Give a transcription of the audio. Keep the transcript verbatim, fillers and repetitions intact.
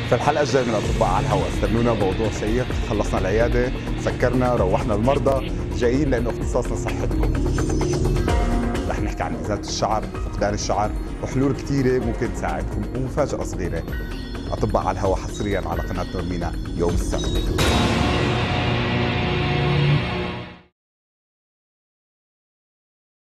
في الحلقة الجاية من أطباء على الهواء استنونا بموضوع شيق. خلصنا العيادة، سكرنا، روحنا المرضى، جايين لأنه اختصاصنا صحتكم. رح نحكي عن إزالة الشعر، فقدان الشعر، وحلول كثيرة ممكن تساعدكم، ومفاجأة صغيرة. أطباء على الهواء حصريا على قناة نورمينا يوم السبت.